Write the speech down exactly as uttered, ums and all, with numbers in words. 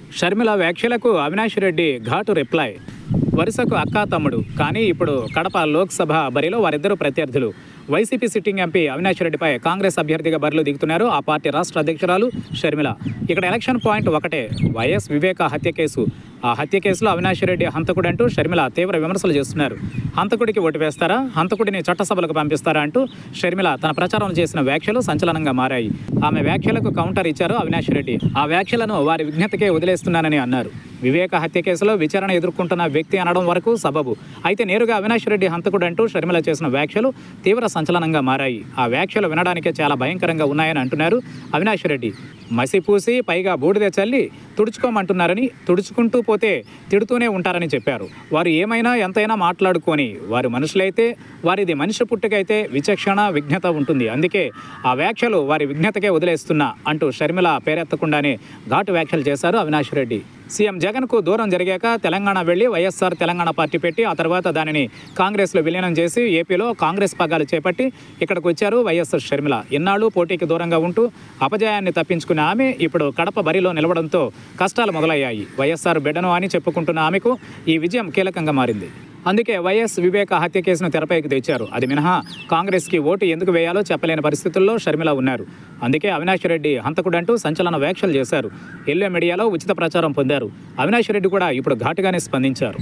షర్మిల వ్యాఖ్యలకు అవినాష్ రెడ్డి ఘాటు రిప్లై. వరుసకు అక్కా తమ్ముడు, కానీ ఇప్పుడు కడప లోక్సభ బరిలో వారిద్దరూ ప్రత్యర్థులు. వైసీపీ సిట్టింగ్ ఎంపీ అవినాష్ రెడ్డిపై కాంగ్రెస్ అభ్యర్థిగా బరిలో దిగుతున్నారు ఆ పార్టీ రాష్ట్ర అధ్యక్షురాలు షర్మిల. ఇక్కడ ఎలక్షన్ పాయింట్ ఒకటే, వైఎస్ వివేక హత్య కేసు. ఆ హత్య కేసులో అవినాష్ రెడ్డి హంతకుడంటూ షర్మిల తీవ్ర విమర్శలు చేస్తున్నారు. హంతకుడికి ఓటు వేస్తారా, హంతకుడిని చట్టసభలకు పంపిస్తారా అంటూ షర్మిల తన ప్రచారం చేసిన వ్యాఖ్యలు సంచలనంగా మారాయి. ఆమె వ్యాఖ్యలకు కౌంటర్ ఇచ్చారు అవినాష్ రెడ్డి. ఆ వ్యాఖ్యలను వారి విజ్ఞతకే వదిలేస్తున్నానని అన్నారు. వివేక హత్య కేసులో విచారణ ఎదుర్కొంటున్న వ్యక్తి అనడం వరకు సబబు. అయితే నేరుగా అవినాష్ రెడ్డి హంతకుడంటూ షర్మిల చేసిన వ్యాఖ్యలు తీవ్ర సంచలనంగా మారాయి. ఆ వ్యాఖ్యలు వినడానికే చాలా భయంకరంగా ఉన్నాయని అంటున్నారు అవినాష్ రెడ్డి. మసిపూసి పైగా బూడిద చల్లి తుడుచుకోమంటున్నారని, తుడుచుకుంటూ పోతే తిడుతూనే ఉంటారని చెప్పారు. వారు ఏమైనా ఎంతైనా మాట్లాడుకొని, వారి మనుషులైతే వారిది మనిషి పుట్టుకైతే విచక్షణ విజ్ఞత ఉంటుంది. అందుకే ఆ వ్యాఖ్యలు వారి విజ్ఞతకే వదిలేస్తున్నా అంటూ షర్మిల పేరెత్తకుండానే ఘాటు వ్యాఖ్యలు చేశారు అవినాష్ రెడ్డి. సీఎం జగన్కు దూరం జరిగాక తెలంగాణ వెళ్లి వైఎస్ఆర్ తెలంగాణ పార్టీ పెట్టి ఆ తర్వాత దానిని కాంగ్రెస్లో విలీనం చేసి ఏపీలో కాంగ్రెస్ పగ్గాలు చేపట్టి ఇక్కడికి వచ్చారు వైఎస్ఆర్ షర్మిల. ఇన్నాళ్ళు పోటీకి దూరంగా ఉంటూ అపజయాన్ని తప్పించుకున్న ఆమె ఇప్పుడు కడప బరిలో నిలవడంతో కష్టాలు మొదలయ్యాయి. వైఎస్ఆర్ బిడ్డను అని చెప్పుకుంటున్న ఆమెకు ఈ విజయం కీలకంగా మారింది. అందుకే వైఎస్ వివేక హత్య కేసును తెరపైకి తెచ్చారు. అది మినహా కాంగ్రెస్కి ఓటు ఎందుకు వేయాలో చెప్పలేని పరిస్థితుల్లో షర్మిల ఉన్నారు. అందుకే అవినాష్ రెడ్డి హంతకుడంటూ సంచలన వ్యాఖ్యలు చేశారు. ఎల్లో మీడియాలో ఉచిత ప్రచారం పొందారు. అవినాష్ రెడ్డి కూడా ఇప్పుడు ఘాటుగానే స్పందించారు.